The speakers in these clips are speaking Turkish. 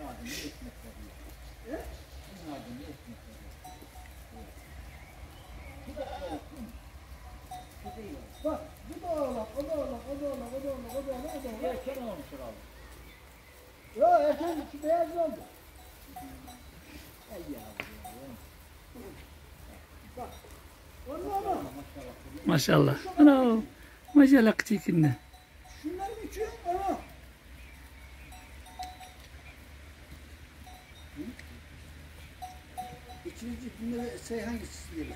Bak, bu da oğlak, o da oğlak, o da oğlak, o da oğlak, o da oğlak, o da oğlak. Erken olmuş herhalde. Yok, erken iki beyaz oldu. Ey yavrum. Bak, onu. Maşallah. Ana. Maşallah küçükünde. Şunların üçü onu. İkinci bunları şey hangisi diyelim?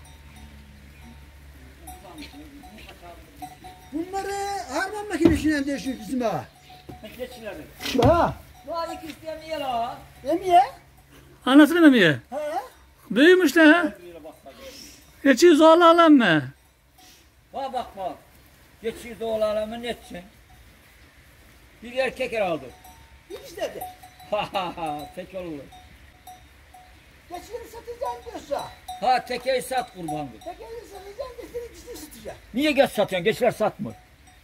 Bunları harman makinesinden değişiyor bizim ağa. Geçilerim. Ha. Bu iki isteyen niye la? Emiye? Anasını mı ye? He. Büyümüş de ha. Geçiyor zorla alan mı? Bak. Geçiyor doğal alamı ne etsin? Bir erkek herhalde. Hiç dedi. Tek olur. Geçleri satacağım diyorsa. Ha tekeyi sat kurbandı. Tekeri satacağım, geçleri ikisini satacağım. Niye geç satıyorsun? Geçler satmıyor.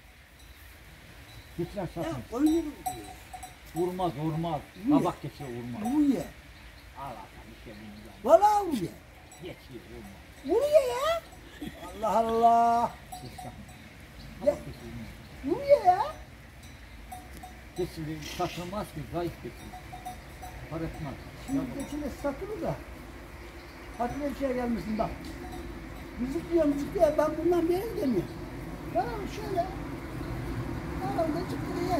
Geçler Ya satmıyor. oyunu mu diyor? Vurmaz. Niye? Ha bak geçiyor vurmaz. Bu ye. Allah bir şey bilmiyorum. Valla bu ye. Geçiyor vurmaz. Bunu ye ya. Allah Allah. Geç satmıyor. Ha Ya. bak geçiyor vurmaz. Bunu ye ya. Geçiyor satılmaz ki zayıf geçiyor. Para etmez. Şimdi geçine satılır da. Hatırla bir şey gelmesin bak. Müzik diyor ben bundan bir yere gidemiyorum. Tamam şöyle. Arada çıktı yer.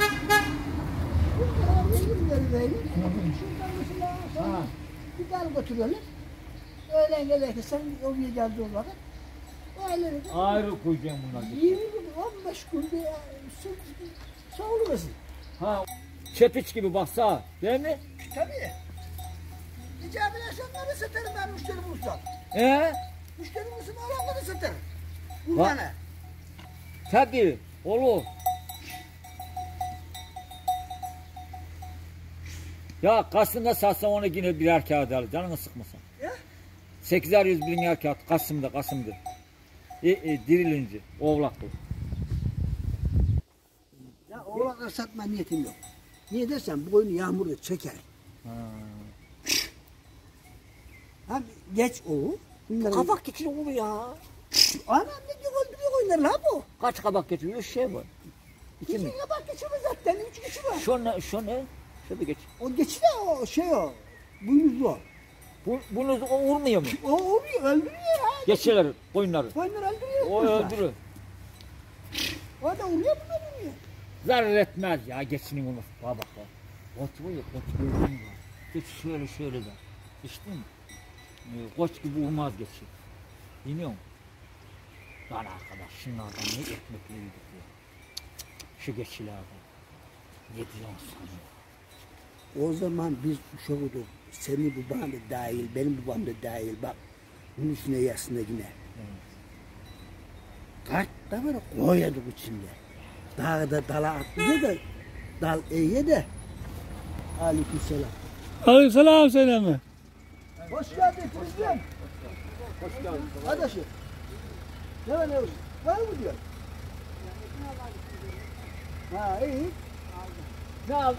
Bu kadar verir verir. Şuradan mesela sonra bir dal götürelim. Öğlen gelirken sen oraya geldi o vakit. Öyle Ayrı koyacağım bunlar. 20 gün, 15 gün bir soğulumasın. Ha çepiç gibi baksa değil mi? Tabii. İcab edersen onları satarım ben müşteri bulursam. Müşteri bulursam olanları satarım. Bundan ne? Tabii olur. Ya Kasım'da satsan onu yine birer kağıt al. Canını sıkmasın. Ya? 800 bin kağıt Kasım'da. Dirilince oğlak bu. Ya oğlakları satma niyetim yok. Niye dersen bu oyunu yağmurda çeker. Hem geç olur. Kabak geçiyor olur ya. Anam ne diyor öldürüyor oynar la bu. Kaç kabak geçiyor? 3 şey var. İki kabak geçiyor zaten. 3 geçiyor. Şu ne? Şurada geç. O geçti o şey o. Buynuzlu o. Bunu vurmuyor mu? O oluyor öldürüyor ya. Geçiler koyunları. Koyunlar öldürüyor. O öldürür. O da vuruyor bunlar vuruyor. Zarar etmez ya geçinin olması. Bak. Koç var ya koç gördün mü? Geç şöyle de. İçtin mi? Koç gibi vurmaz geçi. Dinliyor musun? Lan arkadaş şunlardan ne ekmekle yedik ya. Şu geçilerden. Ne diyorsun sana? O zaman biz uşağıdık. Senin baban da dahil, benim babam da dahil. Bak bunun üstüne yasına yine. Kaç da böyle koyadık içinde. Dağda dala atlıyor da dal eğe de. Aleykümselam. Aleykümselam selamı. Hoş geldin Tuzlum. Hoş geldin. Adaşım. Ne var? Var mı diyor? Ha iyi. Ne aldın?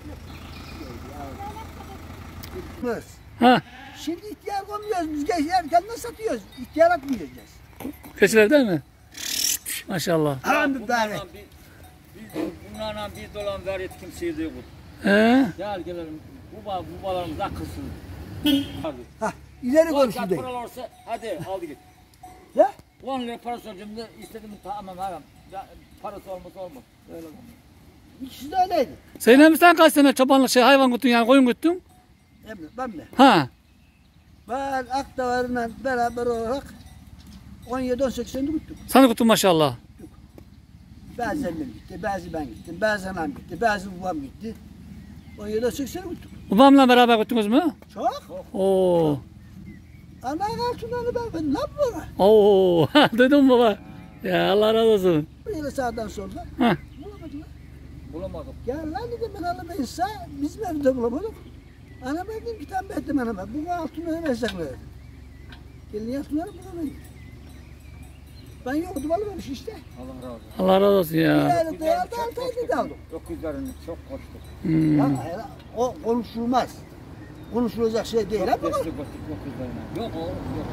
Kız. Ha. Şimdi ihtiyar koymuyoruz. Biz geçerken ne satıyoruz? İhtiyar atmıyoruz. Keçiler değil mi? Maşallah. Alhamdülillah. Bunlarla bir dolan ver et kimseye de yok. Gel gelelim. Babalarımız akılsın. Hadi. Hah, ileri koy Kaç şimdi. para olursa hadi al git. Ya? 10 lira parası olacağım da istedim tamam haram. Parası olmaz. Öyle olmaz. İkisi de öyleydi. Sen kaç sene çobanlık hayvan güttün yani koyun güttün? Ben mi? Ha. Ben Akdavar'la beraber olarak 17-18 sene gittim. Sana güttün maşallah. Bazı annem gitti, bazı ben gittim, bazı anam gitti, bazı babam gitti. 17-18 sene gittim. Babamla beraber güttünüz mü? Çok. Oo. Ana altından ben ne yapıyorum? Oo. Duydun mu baba? Ya Allah razı olsun. Böyle sağdan soldan. Ha. Bulamadılar. Bulamadım. Ya lan dedim ben alamayızsa bizim evde bulamadık. Anam dedim bir tane ettim anama. Bu altını versekler. Gelin altınları bulamayız. Ben yoktum almamış işte. Allah razı olsun. Allah razı olsun ya. Yani dayalı 6 ayda da aldım. Öküzlerini çok koştuk. Hmm. Ya O konuşulmaz. Konuşulacak şey değil ama. Yok oğlum yok.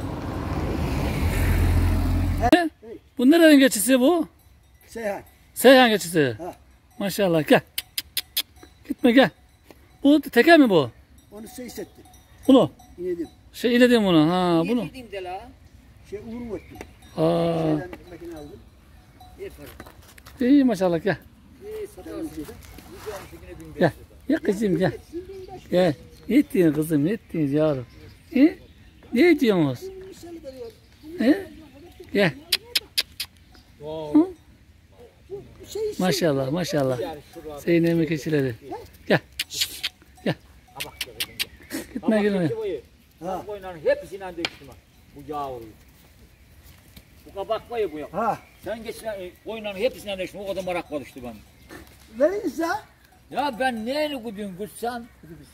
Bu nerenin geçisi bu? Seyhan. Seyhan geçisi. Ha. Maşallah gel. Gitme gel. Bu teke mi bu? Onu seysettim. Bunu. İnedim. Şey iledim bunu. Ha bunu. Yedim de la. Uğur ettim. Aa. Şeyden makine aldım. İyi maşallah gel. Gel. Ya kızım gel. Gel. Ne diyorsun kızım? Ne diyorsun yavrum? He? Ne diyorsunuz? He? Gel. Hı? Maşallah maşallah. Zeynep'in keçileri. Gel. Gel. Gitme girme. Bu koyunların hepsinden döktüm ha. Bu yavruyu. Bu kabak var ya bu ya. Ha. Sen geçen koyunların hepsinden döktüm. O kadar merak oluştu bana. Verirse Ya ben neyle gudun gutsan,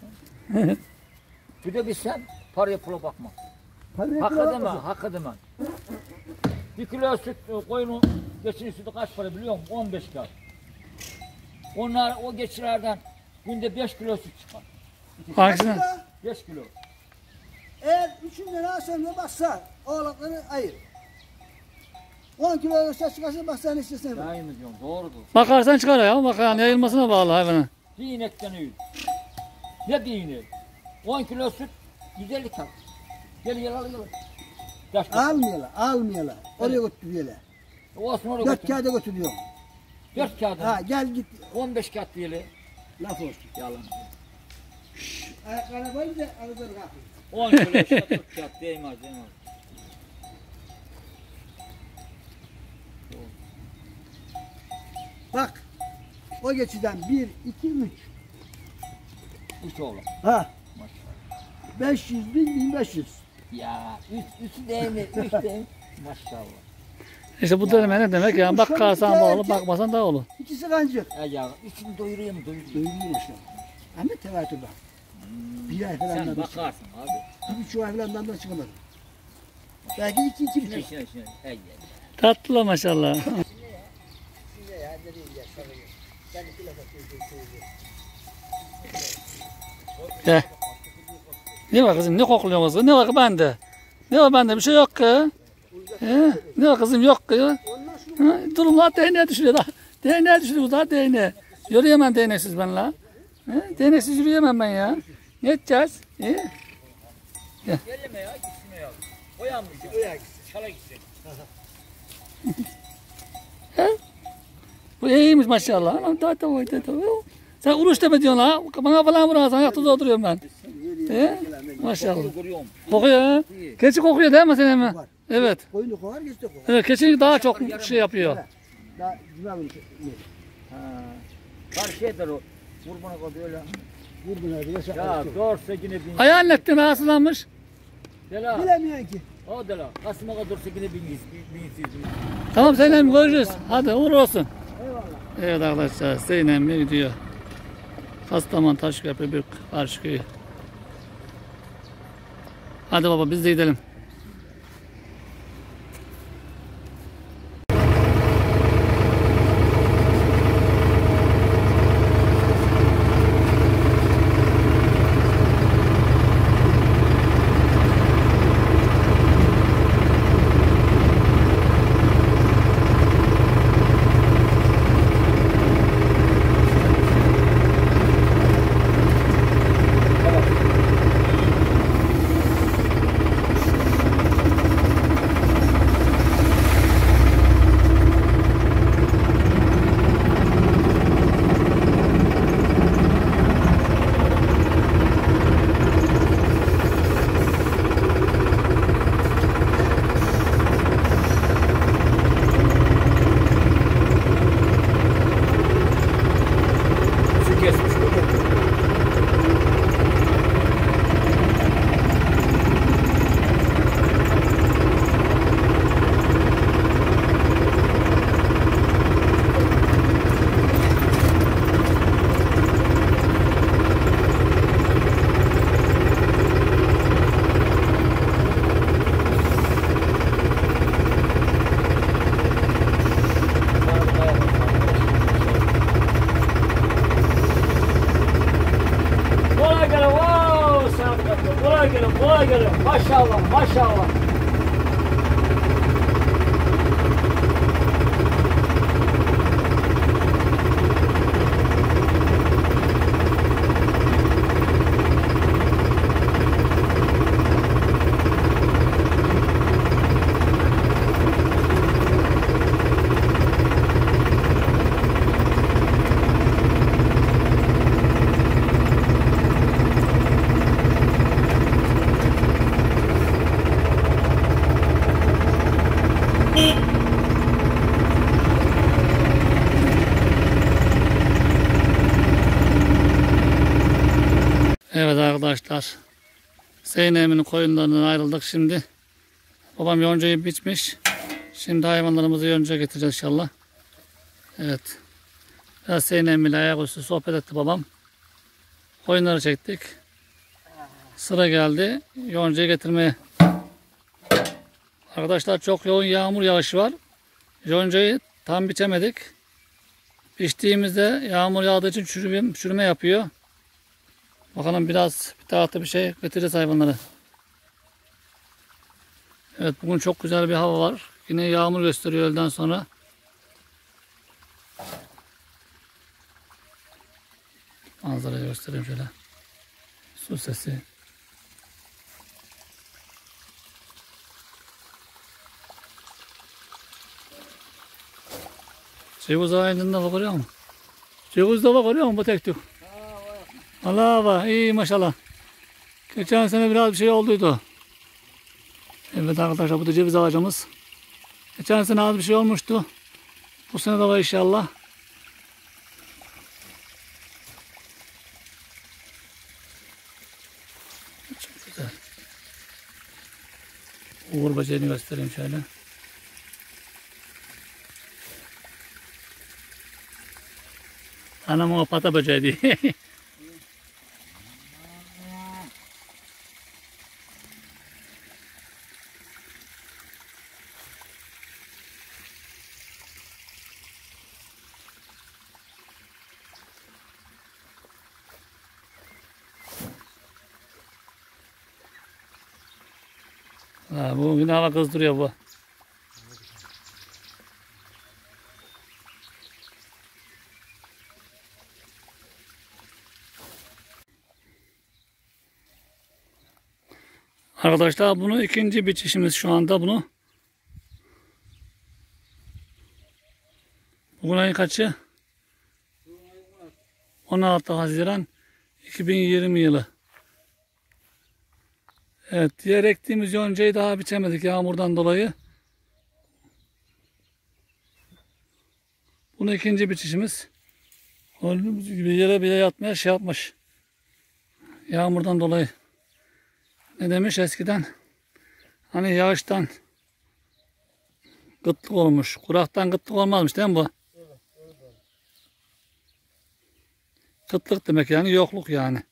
güdebilsem paraya pula bakma. Hak edemem, hak edemem. 1 kilo süt koyunun geçinin sütü kaç para biliyor musun? 15 kilo. Onlar o geçilerden günde 5 kilo süt çıkar. Hangisine? 5 kilo. Eğer üçünden aşağıya baksa oğlakları ayır. 10 kilo aşağı çıkarsa baksa ne istersen. Yayın mı diyorum, doğrudur. Bakarsan çıkar ya. Bakan yayılmasına bağlı hayvanın. Bir inekten öyle. Ne bir inek? 10 kilo süt 150 kilo. Gel al. Almıyorlar. Oraya götürüyorlar. Olsun oraya 4 götür. kağıda götürüyor. 4 kağıt. Ha gel git. 15 kağıt diyelim. Laf olsun. Yalan. Arabayı da aradan kalkıyor. 10 kilo işte 40 kağıt değmez. Bak. O geçiden 1, 2, 3. 3 oğlum. Ha. Maşallah. 500 bin, 1500. Ya 3 değil mi? 3 değil mi? Maşallah. İşte bu döneme ne demek ya? Bakarsan bağlı, bakmasan da olur. İkisi kancık. Ya üçünü doyuruyor mu? Doyuruyor. Duyuluyor işte. Ama tevatür bak. Bir ay falan Sen da bakarsın abi. bir buçuk ay falan da çıkamadı. Belki 2, 2 buçuk. Şine. Ey. Tatlı maşallah. Gel. Ne var kızım? Ne kokluyorsun kızım? Ne var ki bende? Ne var bende? Bir şey yok ki. He? Ne var kızım? Yok ki. Ha? Durumlar değneğe düşürüyor da. Değneğe düşürüyor da değneğe. Yürüyemem değneksiz ben la. He? Değneksiz yürüyemem ben ya. Ne edeceğiz? He? Gelleme ya gitsin ya. Oyanmayacak. Oya gitsin. Çala gitsin. Bu iyiymiş maşallah. Anam sen uruş deme diyorsun la. Bana falan vurarsan ayakta oturuyorum ben. He? Maşallah. Görüyorum. Kokuyor ha. Keçi kokuyor değil mi senin mi? Evet. Koyunu kovar, geçti kovar. Evet keçi daha çok şey yapıyor. Daha cuma günü Ha. Karşıya da o. Vurmana kadar öyle. vurdun hadi. Yaşa. Ya doğrusu yine bin. Ayağın ettin rahatsızlanmış. Dela. Bilemiyorsun ki. O dela. Kasıma kadar dursa yine bin. Tamam Zeynep görüşürüz. Hadi uğur olsun. Eyvallah. Evet arkadaşlar Zeynep gidiyor. Kastamonu Taşköprü Büyük Karşıköy'ü. Hadi baba biz de gidelim. Kolay gelin, kolay gelin. Maşallah, maşallah. Evet arkadaşlar. Zeynep'in koyunlarından ayrıldık şimdi. Babam yoncayı biçmiş. Şimdi hayvanlarımızı yonca getireceğiz inşallah. Evet. Biraz Zeynep ile ayaküstü sohbet etti babam. Koyunları çektik. Sıra geldi yoncayı getirmeye. Arkadaşlar çok yoğun yağmur yağışı var. Yoncayı tam biçemedik. Biçtiğimizde yağmur yağdığı için çürüme yapıyor. Bakalım biraz bir tahta bir şey getireceğiz hayvanları. Evet bugün çok güzel bir hava var. Yine yağmur gösteriyor öğleden sonra. Manzarayı göstereyim şöyle. Su sesi. Ceviz ağacında bak görüyor musun? Ceviz de bak görüyor musun bu tek tük? Allah bak iyi maşallah. Geçen sene biraz bir şey olduydu. Evet arkadaşlar bu da ceviz ağacımız. Geçen sene az bir şey olmuştu. Bu sene de var inşallah. Çok güzel. Uğur böceğini göstereyim şöyle. Anam o pata böceği diye. Ha, bu yine hava kızdırıyor bu. Arkadaşlar bunu ikinci biçişimiz şu anda bunu. Bugün ayın kaçı? 16 Haziran 2020 yılı. Evet diğer ektiğimiz yoncayı daha biçemedik yağmurdan dolayı. Bunu ikinci biçişimiz. Gördüğünüz gibi yere bile yatmaya şey yapmış. Yağmurdan dolayı. Ne demiş eskiden? Hani yağıştan kıtlık olmuş. Kuraktan kıtlık olmazmış değil mi bu? Kıtlık demek yani yokluk yani.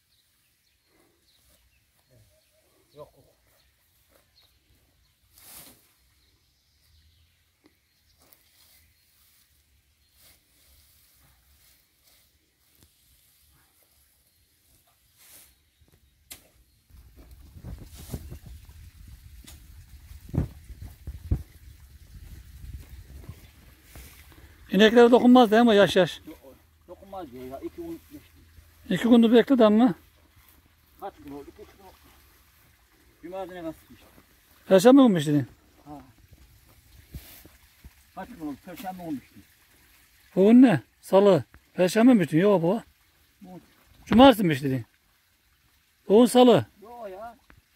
İneklere dokunmaz değil mi yaş yaş? Dokunmaz diyor ya. 2 gün geçti. 2 gündür bekledi ama. Kaç gün oldu? 3 gün oldu. Cumartesi nasıl sıkmıştı? Perşembe olmuş dedin. Ha. Kaç gün oldu? Perşembe olmuştu. Bugün ne? Salı. Perşembe mi bütün? Yok bu. Bu. Cumartesi mi dedin? Bugün salı. Yok ya.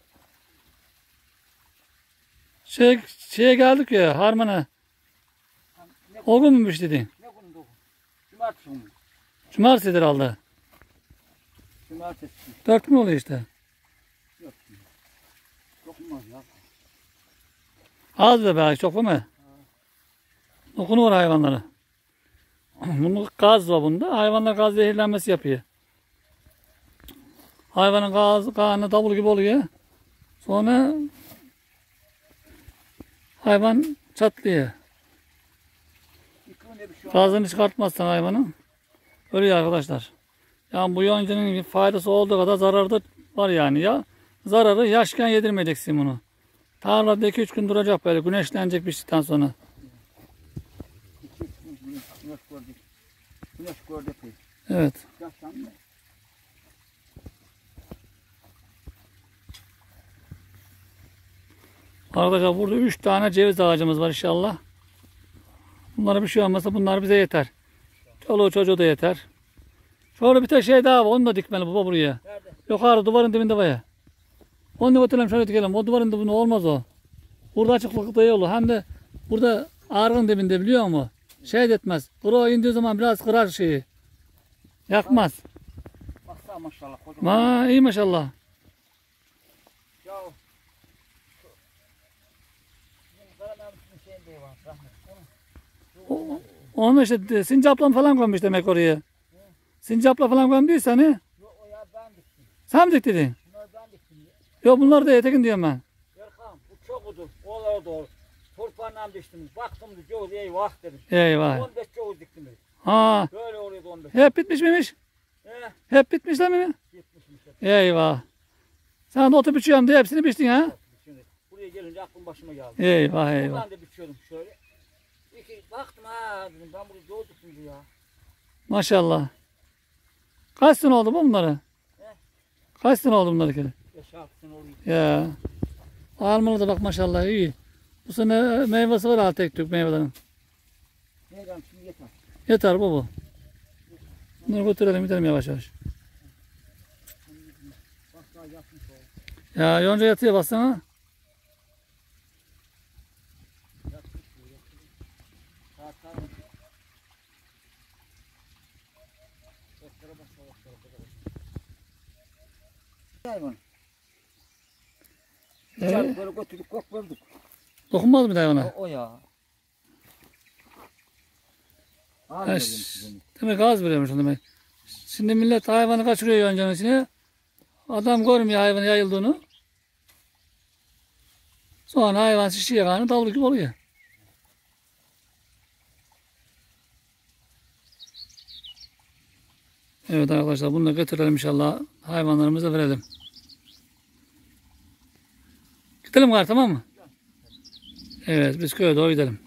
Şeye geldik ya Harman'a. O gün müymüş dedin? Ne günü dokun? Cumartesi günü. Cumartesidir aldı. Cumartesi. 4 gün oluyor işte. Yok. Dokunmaz ya. Az da belki çok değil mi? Dokunur hayvanlara. Bunun gaz var bunda. Hayvanlar gaz zehirlenmesi yapıyor. Hayvanın gazı karnı davul gibi oluyor. Sonra hayvan çatlıyor. Gazını çıkartmazsan hayvanın ölüyor arkadaşlar. Yani bu yoncunun faydası olduğu kadar zararı da var yani ya. zararı. Yaşken yedirmeyeceksin bunu. Tarlada 2-3 gün duracak böyle. Güneşlenecek piştikten sonra. Güneş gördük. Güneş gördük. Evet. Yaşlandı mı? Arkadaşlar burada 3 tane ceviz ağacımız var inşallah. Bunlara bir şey olmasa bunlar bize yeter. Çoluğu çocuğu da yeter. Şöyle bir tek şey daha var. Onu da dikmeli baba buraya. Nerede? Yukarı duvarın dibinde var ya. Onu da götürelim şöyle dikelim. O duvarın dibinde olmaz o. Burada açıklık da iyi olur. Hem de burada ağrının dibinde biliyor musun? Şey de etmez. Kuru indiği zaman biraz kırar şeyi. Yakmaz. Baksana maşallah. Kocaman. Ha, iyi maşallah. Ya. Bizim Karadağ'ın şeyinde var. Rahmet. Onu işte sincapla falan koymuş demek oraya. Sincapla falan koymuşsa hani. Yok o ya ben diktim. Sen mi diktirdin? Bunları ben diktim. Yok bunlar da yetekin diyorum ben. Erkan bu çok uzun. Oğlara doğru. Torpağından diktim. Baktım da çoğuz eyvah dedim. Eyvah. 15 çoğuz diktim dedim. Ha. Böyle oluyordu 15. Hep bitmiş miymiş? Hep bitmişler mi? Gitmişmiş. Eyvah. Sen de otu biçiyorum diye hepsini biçtin ha? Şimdi buraya gelince aklım başıma geldi. Eyvah eyvah. Ben de biçiyordum şöyle. Baktım ha dedim ben burayı doğduk şimdi ya. Maşallah. Kaç sene oldu bu bunları? He? Kaç sene oldu bunları ki? 5-6 sene oluyor. Ya. Almalı da bak maşallah iyi. Bu sene meyvesi var ha tek tük meyvelerin. Neyden şimdi yeter. Yeter baba. Bunları götürelim gidelim yavaş yavaş. Bak daha yapmış oldu. Ya yonca yatıyor baksana. Yapmış bu yapmış. Saat sarmış. Doktora bak doktora. Hayvan. Evet. Böyle götürdük kok verdik. Dokunmaz mı hayvana? O ya. Ya, demek az veriyormuş o demek. Şimdi millet hayvanı kaçırıyor yoncanın içine. Adam görmüyor hayvanın yayıldığını. Sonra hayvan şişiyor kanı davul gibi oluyor. Evet arkadaşlar bunu da götürelim inşallah. Hayvanlarımıza verelim. Gidelim gari tamam mı? Evet biz köye doğru gidelim.